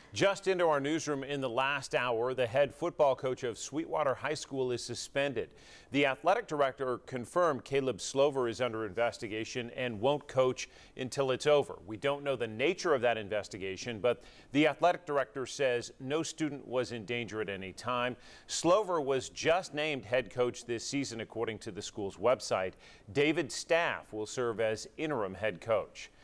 Just into our newsroom in the last hour, the head football coach of Sweetwater High School is suspended. The athletic director confirmed Caleb Slover is under investigation and won't coach until it's over. We don't know the nature of that investigation, but the athletic director says no student was in danger at any time. Slover was just named head coach this season, according to the school's website. David Staff will serve as interim head coach.